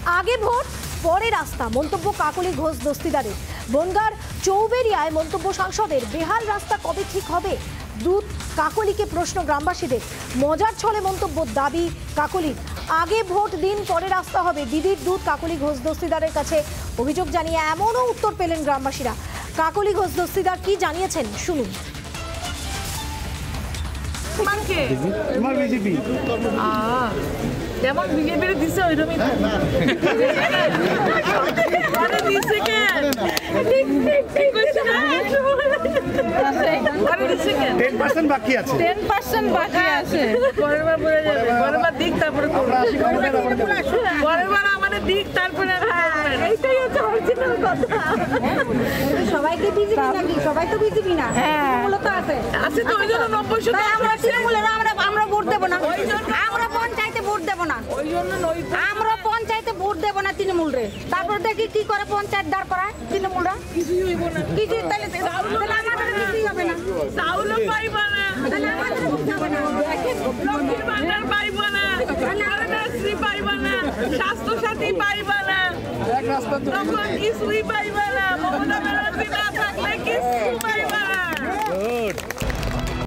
আগে ভোট পরে রাস্তা, মন্তব্য কাকলি ঘোষ দস্তিদারের। বনগাঁর চৌবেরিয়ায় মন্তব্য সাংসদের, বেহাল রাস্তা কবে ঠিক হবে? দুধ কাকলিকে প্রশ্ন গ্রামবাসীদের। মজার ছলে মন্তব্য, দাবি কাকলির। আগে ভোট দিন পরে রাস্তা হবে, দিদির দুধ কাকলি ঘোষ দস্তিদারের কাছে অভিযোগ জানিয়ে এমনও উত্তর পেলেন গ্রামবাসীরা। কাকলি ঘোষ দস্তিদার কি জানিয়েছেন শুনুন। যেমন বিজেপির দিছে ওইরকমই বাকি আছে, 10% বাকি আছে। পরের বার বলে যাবে, পরের বার দিক তারপরে পরের বার আমাদের দিক তারপরে এইটাই হচ্ছে অরিজিনাল কথা। সবাইকে বিজেপি নাকি? সবাই তো বিজেপি না, তৃণমূলও তো আছে। আছে তো ওই জন্য 90% আমরা তৃণমূলেরা আমরা ভোট দেবো না, আমরা পঞ্চায়েতে ভোট দেবো না, ওই জন্য আমরা পঞ্চায়েতে ভোট দেবো না তৃণমূলরে। তারপর দেখি কি করে পঞ্চায়েত দাঁড় করায় তৃণমূলরা। কিছুই হইব না, কিছুই তাহলে আমাদের কিছুই হবে না, চাউলও পাইবা না, তাহলে আমাদের কিছু হবে না। লক্ষ্মীর ভান্ডার পাইবা না, কন্যাশ্রী পাইবা না, স্বাস্থ্য সাথী পাইবা না, তখন কিছুই পাইবা না। মমতা ব্যানার্জি না থাকলে কিছু পাইবা না।